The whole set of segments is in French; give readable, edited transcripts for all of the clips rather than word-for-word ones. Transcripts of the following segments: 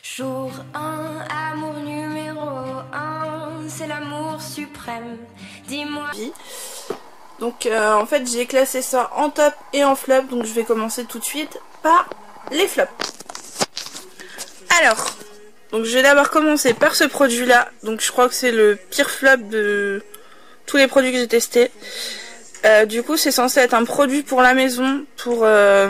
Jour 1, amour numéro 1, c'est l'amour suprême. Dis-moi. Donc en fait j'ai classé ça en top et en flop, donc je vais commencer tout de suite par les flops. Alors, donc je vais d'abord commencer par ce produit là, donc je crois que c'est le pire flop de tous les produits que j'ai testés. Du coup c'est censé être un produit pour la maison, pour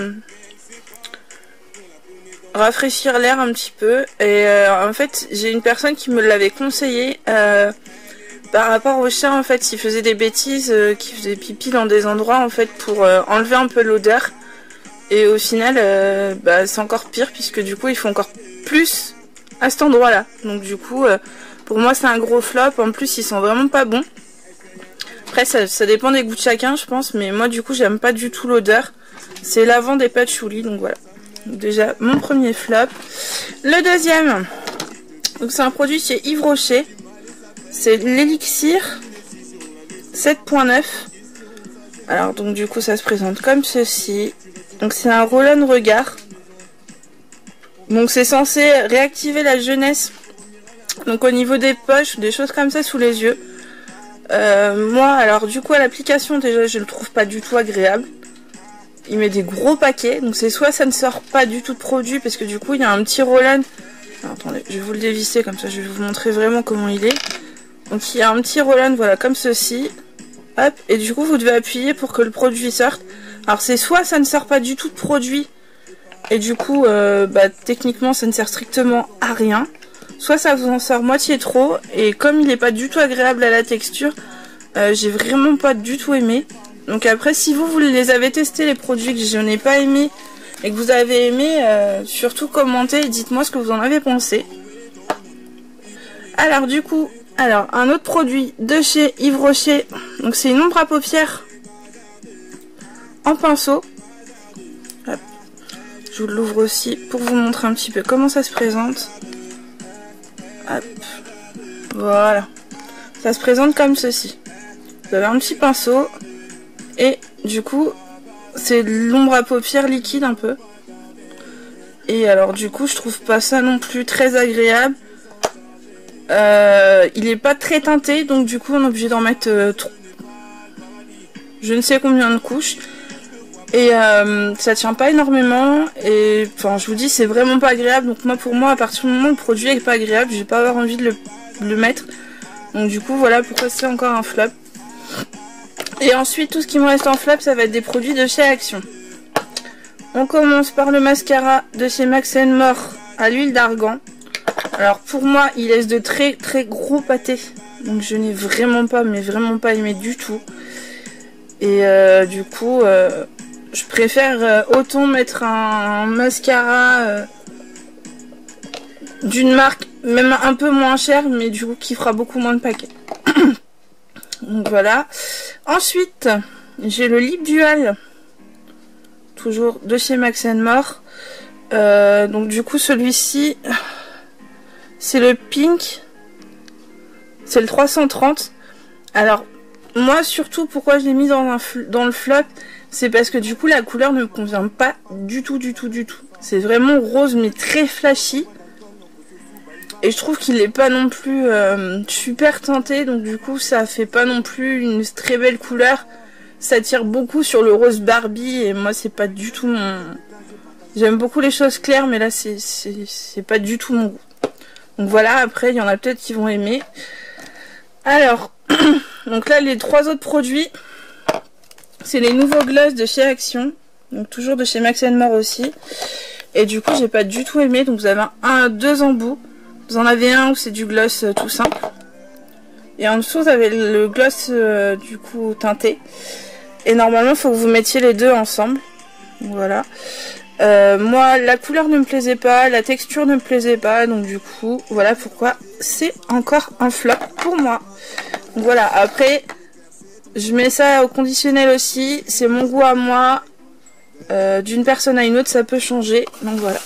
rafraîchir l'air un petit peu, et en fait j'ai une personne qui me l'avait conseillé par rapport au chat. En fait il faisait des bêtises, qui faisait pipi dans des endroits en fait pour enlever un peu l'odeur, et au final c'est encore pire puisque du coup il faut encore plus à cet endroit là, donc du coup pour moi c'est un gros flop. En plus ils sont vraiment pas bons. Après ça dépend des goûts de chacun je pense, mais moi du coup j'aime pas du tout l'odeur. C'est lavande et patchouli, donc voilà. Déjà mon premier flop. Le deuxième, donc c'est un produit chez Yves Rocher, c'est l'élixir 7.9. alors donc du coup ça se présente comme ceci. Donc c'est un roll-on regard, donc c'est censé réactiver la jeunesse, donc au niveau des poches, des choses comme ça sous les yeux. Moi alors du coup à l'application déjà je le trouve pas du tout agréable. Il met des gros paquets, donc c'est soit ça ne sort pas du tout de produit, parce que du coup il y a un petit roll-on. Attendez, je vais vous le dévisser comme ça, je vais vous montrer vraiment comment il est. Donc il y a un petit roll-on, voilà, comme ceci. Hop, et du coup vous devez appuyer pour que le produit sorte. Alors c'est soit ça ne sort pas du tout de produit, et du coup techniquement ça ne sert strictement à rien. Soit ça vous en sort moitié trop, et comme il n'est pas du tout agréable à la texture, j'ai vraiment pas du tout aimé. Donc après si vous les avez testés les produits que je n'ai pas aimé et que vous avez aimé, surtout commentez et dites-moi ce que vous en avez pensé. Alors du coup, un autre produit de chez Yves Rocher, donc c'est une ombre à paupières en pinceau. Hop. Je vous l'ouvre aussi pour vous montrer un petit peu comment ça se présente. Hop. Voilà, ça se présente comme ceci. Vous avez un petit pinceau. Et du coup, c'est l'ombre à paupières liquide un peu. Et alors du coup, je trouve pas ça non plus très agréable. Il est pas très teinté, donc du coup, on est obligé d'en mettre je ne sais combien de couches. Et ça tient pas énormément. Et enfin, je vous dis, c'est vraiment pas agréable. Donc moi, pour moi, à partir du moment où le produit est pas agréable, je vais pas avoir envie de le mettre. Donc du coup, voilà pourquoi c'est encore un flop. Et ensuite, tout ce qui me reste en flop, ça va être des produits de chez Action. On commence par le mascara de chez Max & More à l'huile d'argan. Alors pour moi, il laisse de très très gros pâtés. Donc je n'ai vraiment pas, mais vraiment pas aimé du tout. Et du coup, je préfère autant mettre un mascara d'une marque, même un peu moins cher, mais du coup qui fera beaucoup moins de paquets. Donc voilà. Ensuite, j'ai le lip dual, toujours de chez Max & More. Donc du coup celui-ci, c'est le pink, c'est le 330. Alors moi surtout pourquoi je l'ai mis dans le flop, c'est parce que du coup la couleur ne me convient pas du tout. C'est vraiment rose mais très flashy. Et je trouve qu'il n'est pas non plus super teinté, donc du coup ça fait pas non plus une très belle couleur. Ça tire beaucoup sur le rose Barbie et moi c'est pas du tout mon... J'aime beaucoup les choses claires, mais là c'est pas du tout mon goût. Donc voilà, après il y en a peut-être qui vont aimer. Alors, donc là les trois autres produits, c'est les nouveaux gloss de chez Action. Donc toujours de chez Max & More aussi. Et du coup j'ai pas du tout aimé, donc vous avez deux embouts. Vous en avez un où c'est du gloss tout simple. Et en dessous, vous avez le gloss du coup teinté. Et normalement, il faut que vous mettiez les deux ensemble. Voilà. Moi, la couleur ne me plaisait pas, la texture ne me plaisait pas. Donc du coup, voilà pourquoi c'est encore un flop pour moi. Donc voilà, après, je mets ça au conditionnel aussi. C'est mon goût à moi. D'une personne à une autre, ça peut changer. Donc voilà.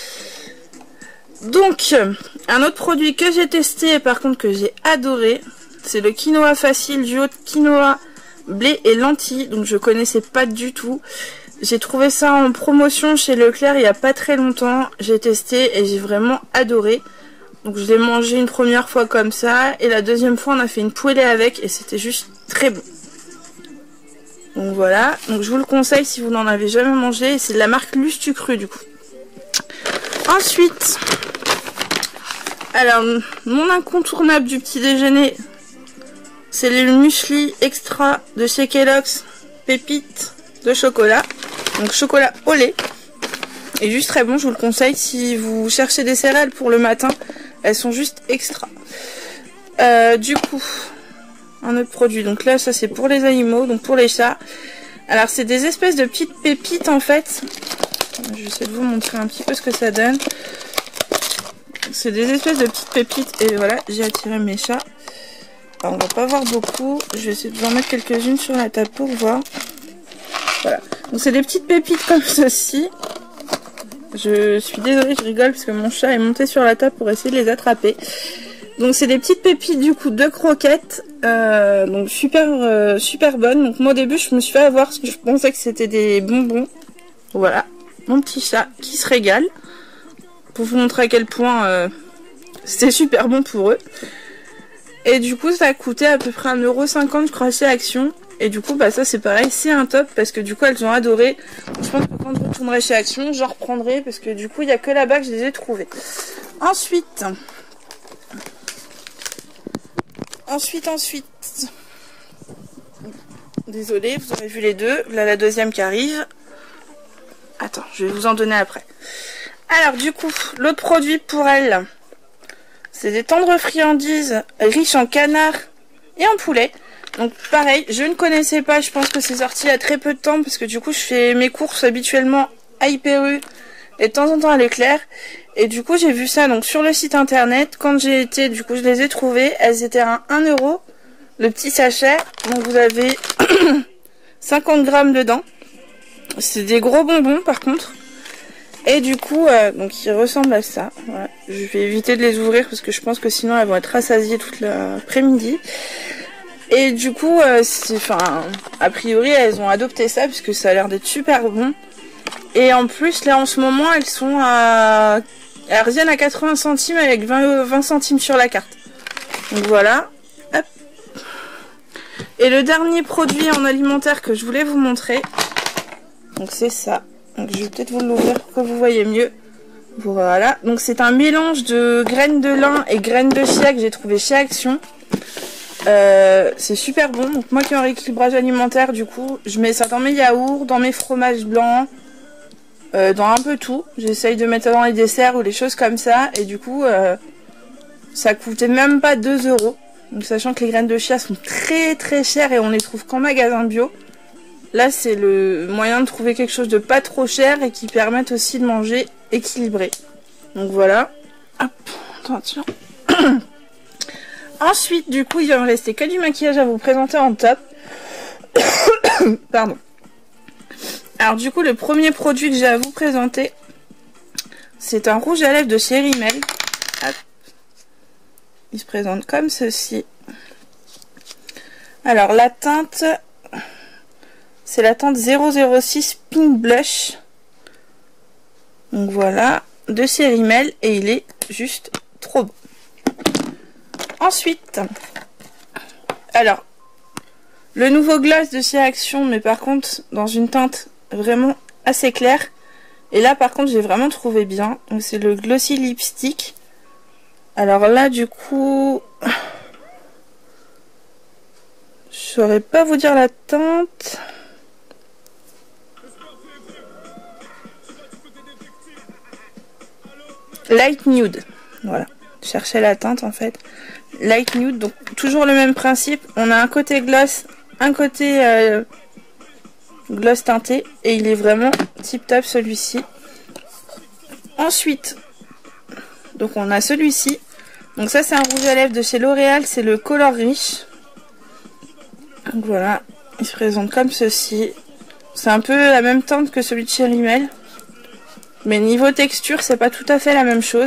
Donc, un autre produit que j'ai testé et par contre que j'ai adoré, c'est le quinoa facile duo de quinoa, blé et lentilles. Donc je connaissais pas du tout. j'ai trouvé ça en promotion chez Leclerc il n'y a pas très longtemps. J'ai testé et j'ai vraiment adoré. Donc je l'ai mangé une première fois comme ça. Et la deuxième fois on a fait une poêlée avec et c'était juste très bon. Donc voilà. Donc je vous le conseille si vous n'en avez jamais mangé. C'est de la marque Lustucru du coup. Ensuite, alors mon incontournable du petit déjeuner, c'est le muesli extra de chez Kellogg's, pépites de chocolat, donc chocolat au lait, et juste très bon, je vous le conseille si vous cherchez des céréales pour le matin, elles sont juste extra. Du coup, un autre produit, donc là ça c'est pour les animaux, donc pour les chats. Alors c'est des espèces de petites pépites en fait, je vais essayer de vous montrer un petit peu ce que ça donne. C'est des espèces de petites pépites, et voilà, j'ai attiré mes chats. Alors, on va pas voir beaucoup, je vais essayer de vous en mettre quelques-unes sur la table pour voir. Voilà, donc c'est des petites pépites comme ceci. Je suis désolée, je rigole parce que mon chat est monté sur la table pour essayer de les attraper. Donc c'est des petites pépites du coup de croquettes, donc super bonnes. Donc moi au début je me suis fait avoir parce que je pensais que c'était des bonbons. Voilà, mon petit chat qui se régale. Pour vous montrer à quel point c'était super bon pour eux. Et du coup ça a coûté à peu près 1,50 € je crois chez Action. Et du coup bah ça c'est pareil, c'est un top parce que du coup elles ont adoré. Donc, je pense que quand je retournerai chez Action j'en reprendrai parce que du coup il n'y a que là-bas que je les ai trouvés. Ensuite. Désolée, vous aurez vu les deux. Là la deuxième qui arrive. Attends, je vais vous en donner après. Alors du coup, l'autre produit pour elle, c'est des tendres friandises riches en canard et en poulet. Donc pareil, je ne connaissais pas, je pense que c'est sorti il y a très peu de temps parce que du coup je fais mes courses habituellement à Hyper U et de temps en temps à Leclerc. Et du coup j'ai vu ça donc sur le site internet, quand j'ai été, du coup je les ai trouvées, elles étaient à 1 € le petit sachet. Donc vous avez 50 grammes dedans, c'est des gros bonbons par contre. Et du coup, donc ils ressemblent à ça. Voilà. Je vais éviter de les ouvrir parce que je pense que sinon elles vont être rassasiées toute l'après-midi. Et du coup, a priori elles ont adopté ça parce que ça a l'air d'être super bon. Et en plus là en ce moment elles sont à... Elles reviennent à 80 centimes avec 20 centimes sur la carte. Donc voilà. Hop. Et le dernier produit en alimentaire que je voulais vous montrer, donc c'est ça. Donc je vais peut-être vous l'ouvrir pour que vous voyez mieux. Voilà, donc c'est un mélange de graines de lin et graines de chia que j'ai trouvé chez Action. C'est super bon. Donc moi qui ai un rééquilibrage alimentaire, du coup, je mets ça dans mes yaourts, dans mes fromages blancs, dans un peu tout. J'essaye de mettre ça dans les desserts ou les choses comme ça. Et du coup, ça coûtait même pas 2 €. Donc sachant que les graines de chia sont très très chères et on les trouve qu'en magasin bio. Là, c'est le moyen de trouver quelque chose de pas trop cher et qui permette aussi de manger équilibré. Donc voilà. Hop, attention. Ensuite, du coup, il va me rester que du maquillage à vous présenter en top. Pardon. Alors du coup, le premier produit que j'ai à vous présenter, c'est un rouge à lèvres de chez Rimmel. Hop. Il se présente comme ceci. Alors la teinte... C'est la teinte 006 Pink Blush. Donc voilà, de chez Rimmel et il est juste trop beau. Ensuite, alors, le nouveau gloss de chez Action, mais par contre dans une teinte vraiment assez claire. Et là par contre j'ai vraiment trouvé bien. Donc c'est le Glossy Lipstick. Alors là du coup... Je saurais pas vous dire la teinte... Light Nude, voilà, cherchez la teinte en fait. Light Nude, donc toujours le même principe. On a un côté gloss, un côté gloss teinté. Et il est vraiment tip top celui-ci. Ensuite, donc on a celui-ci. Donc ça c'est un rouge à lèvres de chez L'Oréal, c'est le Color Rich. Donc voilà, il se présente comme ceci. C'est un peu la même teinte que celui de chez Rimmel. Mais niveau texture, c'est pas tout à fait la même chose.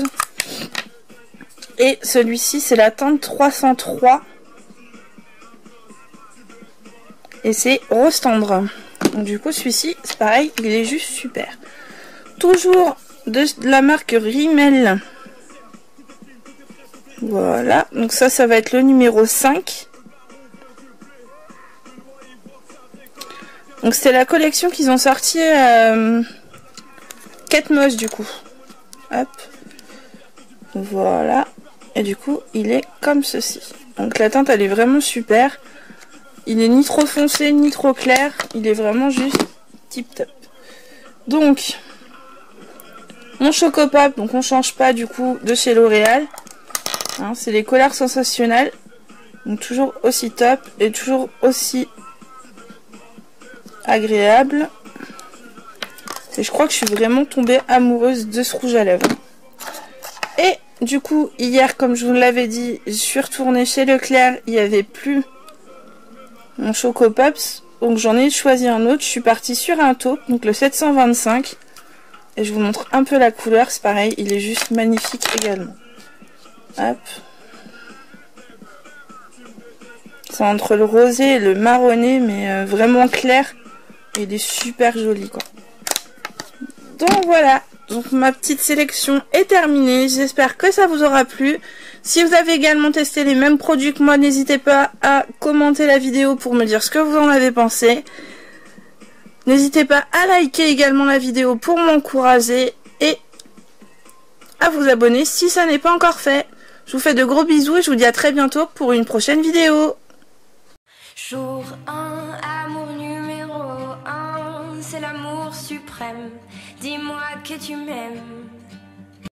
Et celui-ci, c'est la teinte 303. Et c'est rose tendre. Donc du coup celui-ci c'est pareil, il est juste super. Toujours de la marque Rimmel. Voilà, donc ça va être le numéro 5. Donc c'était la collection qu'ils ont sorti Kate Moss du coup. Hop. Voilà. Et du coup il est comme ceci. Donc la teinte elle est vraiment super. Il est ni trop foncé ni trop clair. Il est vraiment juste tip top. Donc mon Chocopop, donc on change pas du coup de chez L'Oréal. Hein, c'est les couleurs sensationnelles. Donc toujours aussi top et toujours aussi agréable. Et je crois que je suis vraiment tombée amoureuse de ce rouge à lèvres. Et du coup hier comme je vous l'avais dit, je suis retournée chez Leclerc. Il n'y avait plus mon Chocopops. Donc j'en ai choisi un autre. Je suis partie sur un taupe, donc le 725. Et je vous montre un peu la couleur. C'est pareil, il est juste magnifique également. Hop. C'est entre le rosé et le marronné, mais vraiment clair. Et il est super joli, quoi. Donc voilà. Donc ma petite sélection est terminée. J'espère que ça vous aura plu. Si vous avez également testé les mêmes produits que moi, n'hésitez pas à commenter la vidéo pour me dire ce que vous en avez pensé. N'hésitez pas à liker également la vidéo pour m'encourager et à vous abonner si ça n'est pas encore fait. Je vous fais de gros bisous et je vous dis à très bientôt pour une prochaine vidéo. Jour 1, amour numéro 1, c'est l'amour suprême. Dis-moi que tu m'aimes.